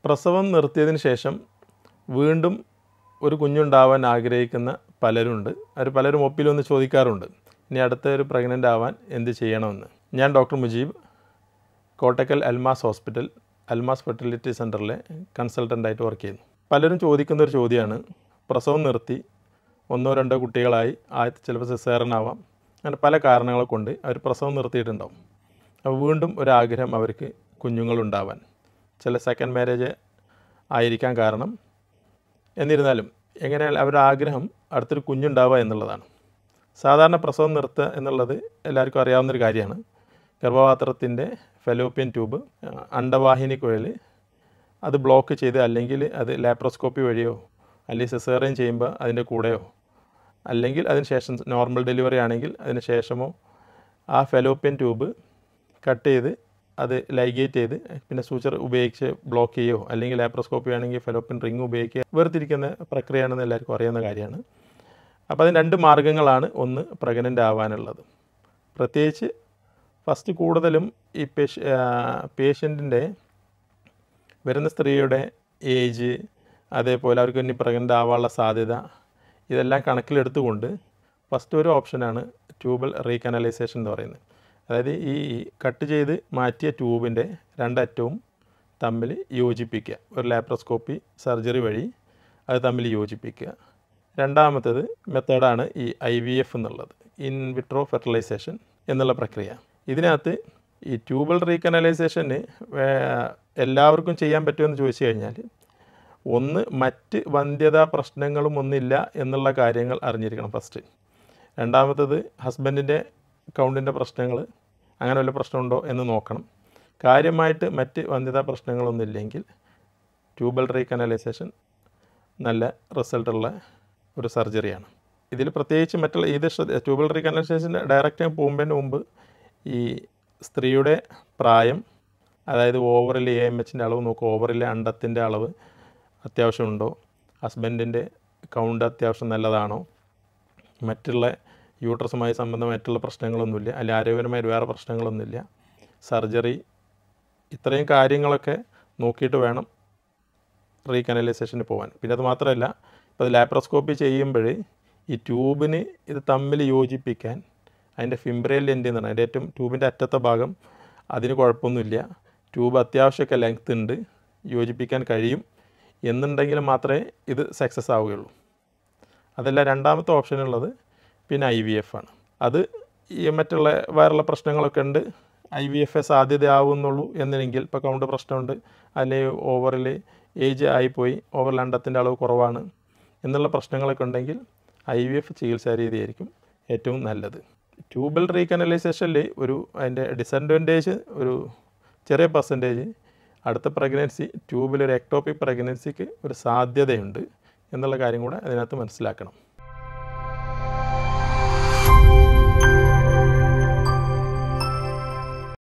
പ്രസവം നിർത്തിയതിന് ശേഷം വീണ്ടും ഒരു കുഞ്ഞുണ്ടാവാൻ ആഗ്രഹിക്കുന്ന പലരുണ്ട്. അവർ പലരും ഒപ്പിലൊന്ന് ചോദിക്കാറുണ്ട്, ഇനി അടുത്ത ഒരു പ്രഗ്നൻ്റ് ആവാൻ എന്ത് ചെയ്യണമെന്ന്. ഞാൻ doctor Mujeeb, Kottakkal Almas hospital, Almas fertility സെൻ്ററിലെ കൺസൾട്ടൻ്റായിട്ട് വർക്ക് ചെയ്യുന്നു. പലരും ചോദിക്കുന്നൊരു ചോദ്യമാണ്, പ്രസവം നിർത്തി 1-2 കുട്ടികളായി, ആദ്യത്തെ ചിലപ്പോൾ സിസേറിയൻ ആവാം, അങ്ങനെ പല കാരണങ്ങളെ കൊണ്ട് അവർ പ്രസവം നിർത്തിയിട്ടുണ്ടാവും. അപ്പോൾ വീണ്ടും ഒരാഗ്രഹം അവർക്ക് കുഞ്ഞുങ്ങളുണ്ടാവാൻ, ചില സെക്കൻഡ് മാരേജ് ആയിരിക്കാൻ കാരണം. എന്നിരുന്നാലും എങ്ങനെയാൽ അവരുടെ ആഗ്രഹം അടുത്തൊരു കുഞ്ഞുണ്ടാവുക എന്നുള്ളതാണ്. സാധാരണ പ്രസവം നിർത്തുക എന്നുള്ളത് എല്ലാവർക്കും അറിയാവുന്നൊരു കാര്യമാണ്. ഗർഭപാത്രത്തിൻ്റെ ഫെലോപ്പിയൻ ട്യൂബ്, അണ്ടവാഹിനി കുഴൽ അത് ബ്ലോക്ക് ചെയ്ത്, അല്ലെങ്കിൽ അത് ലാപ്രോസ്കോപ്പി വഴിയോ അല്ലെങ്കിൽ സിസേറിയൻ ചെയ്യുമ്പോൾ അതിൻ്റെ കൂടെയോ, അല്ലെങ്കിൽ അതിന് ശേഷം നോർമൽ ഡെലിവറി ആണെങ്കിൽ അതിന് ശേഷമോ ആ ഫെലോപ്പിയൻ ട്യൂബ് കട്ട് ചെയ്ത് അത് ലൈഗേറ്റ് ചെയ്ത് പിന്നെ സൂച്ചർ ഉപയോഗിച്ച് ബ്ലോക്ക് ചെയ്യുകയോ, അല്ലെങ്കിൽ ലാപ്രോസ്കോപ്പി ആണെങ്കിൽ ഫെലോപ്പിയൻ റിങ് ഉപയോഗിക്കുക, വേർതിരിക്കുന്ന പ്രക്രിയയാണെന്ന് എല്ലാവർക്കും അറിയാവുന്ന കാര്യമാണ്. അപ്പോൾ അതിന് 2 മാർഗ്ഗങ്ങളാണ് ഒന്ന് പ്രഗ്നൻ്റ് ആവാനുള്ളത്. പ്രത്യേകിച്ച് ഫസ്റ്റ് കൂടുതലും ഈ പേഷ്യൻറ്റിൻ്റെ വരുന്ന സ്ത്രീയുടെ ഏജ്, അതേപോലെ അവർക്ക് ഇനി പ്രഗ്നൻ്റ് ആവാനുള്ള സാധ്യത, ഇതെല്ലാം കണക്കിലെടുത്തുകൊണ്ട് ഫസ്റ്റ് ഒരു ഓപ്ഷനാണ് ട്യൂബൽ റീകനലൈസേഷൻ എന്ന് പറയുന്നത്. അതായത് ഈ കട്ട് ചെയ്ത് മാറ്റിയ ട്യൂബിൻ്റെ 2 അറ്റവും തമ്മിൽ യോജിപ്പിക്കുക, ഒരു ലാപ്രോസ്കോപ്പി സർജറി വഴി അത് തമ്മിൽ യോജിപ്പിക്കുക. രണ്ടാമത്തേത് മെത്തേഡാണ് ഈ IVF എന്നുള്ളത്, ഇൻ വിട്രോ ഫെർട്ടിലൈസേഷൻ എന്നുള്ള പ്രക്രിയ. ഇതിനകത്ത് ഈ ട്യൂബൽ റീകനലൈസേഷന് എല്ലാവർക്കും ചെയ്യാൻ പറ്റുമെന്ന് ചോദിച്ചു കഴിഞ്ഞാൽ, ഒന്ന് മറ്റ് വന്ധ്യതാ പ്രശ്നങ്ങളും ഒന്നുമില്ല എന്നുള്ള കാര്യങ്ങൾ അറിഞ്ഞിരിക്കണം ഫസ്റ്റ്. രണ്ടാമത്തേത് ഹസ്ബൻഡിൻ്റെ കൗണ്ടിൻ്റെ പ്രശ്നങ്ങൾ, അങ്ങനെ വല്ല പ്രശ്നമുണ്ടോ എന്ന് നോക്കണം. കാര്യമായിട്ട് മറ്റ് വന്ധ്യതാ പ്രശ്നങ്ങളൊന്നുമില്ലെങ്കിൽ ട്യൂബൽ റീകനലൈസേഷൻ നല്ല റിസൾട്ടുള്ള ഒരു സർജറിയാണ്. ഇതിൽ പ്രത്യേകിച്ച് മറ്റുള്ള ഇത് ട്യൂബൽ റീകനലൈസേഷൻ ഡയറക്റ്റ് പോകുന്നതിന് മുമ്പ് ഈ സ്ത്രീയുടെ പ്രായം, അതായത് ഓവറിൽ AMHൻ്റെ അളവ് നോക്കുക, ഓവറിലെ അണ്ടത്തിൻ്റെ അളവ് അത്യാവശ്യമുണ്ടോ, ഹസ്ബൻഡിൻ്റെ കൗണ്ട് അത്യാവശ്യം നല്ലതാണോ, മറ്റുള്ള യൂട്രസുമായി സംബന്ധമായിട്ടുള്ള പ്രശ്നങ്ങളൊന്നുമില്ല, അല്ലെങ്കിൽ ആരോഗ്യപരമായ വേറെ പ്രശ്നങ്ങളൊന്നുമില്ല, സർജറി, ഇത്രയും കാര്യങ്ങളൊക്കെ നോക്കിയിട്ട് വേണം റീകനലൈസേഷന് പോകാൻ. പിന്നെ അത് മാത്രമല്ല, ഇപ്പോൾ ലാപ്രോസ്കോപ്പി ചെയ്യുമ്പോൾ ഈ ട്യൂബിന് ഇത് തമ്മിൽ യോജിപ്പിക്കാൻ അതിൻ്റെ ഫിംബ്രൽ എൻഡ് എന്ന് പറഞ്ഞാൽ അതിൻ്റെ ഏറ്റവും ട്യൂബിൻ്റെ അറ്റത്തെ ഭാഗം, അതിന് കുഴപ്പമൊന്നുമില്ല, ട്യൂബ് അത്യാവശ്യമൊക്കെ ലെങ്ത് ഉണ്ട്, യോജിപ്പിക്കാൻ കഴിയും എന്നുണ്ടെങ്കിൽ മാത്രമേ ഇത് സക്സസ് ആവുകയുള്ളൂ. അതല്ല രണ്ടാമത്തെ ഓപ്ഷനുള്ളത് പിന്നെ IVF ആണ്. അത് ഈ മറ്റുള്ള വേറെയുള്ള പ്രശ്നങ്ങളൊക്കെ ഉണ്ട്, IVF സാധ്യതയാവുന്നുള്ളൂ എന്നെങ്കിൽ, ഇപ്പോൾ കൗണ്ട് പ്രശ്നമുണ്ട്, അല്ലെങ്കിൽ ഓവറിൽ ഏജ് ആയിപ്പോയി, ഓവറിൽ അണ്ടത്തിൻ്റെ അളവ് കുറവാണ് എന്നുള്ള പ്രശ്നങ്ങളൊക്കെ ഉണ്ടെങ്കിൽ IVF ചികിത്സാ രീതിയായിരിക്കും ഏറ്റവും നല്ലത്. ട്യൂബൽ റീകനലൈസേഷനിൽ അതിൻ്റെ ഡിസഡ്വാൻറ്റേജ് ഒരു ചെറിയ പെർസെൻറ്റേജ്, അടുത്ത പ്രഗ്നൻസി ട്യൂബിലൊരു എക്ടോപിക് പ്രഗ്നൻസിക്ക് ഒരു സാധ്യതയുണ്ട് എന്നുള്ള കാര്യം കൂടെ അതിനകത്ത് മനസ്സിലാക്കണം.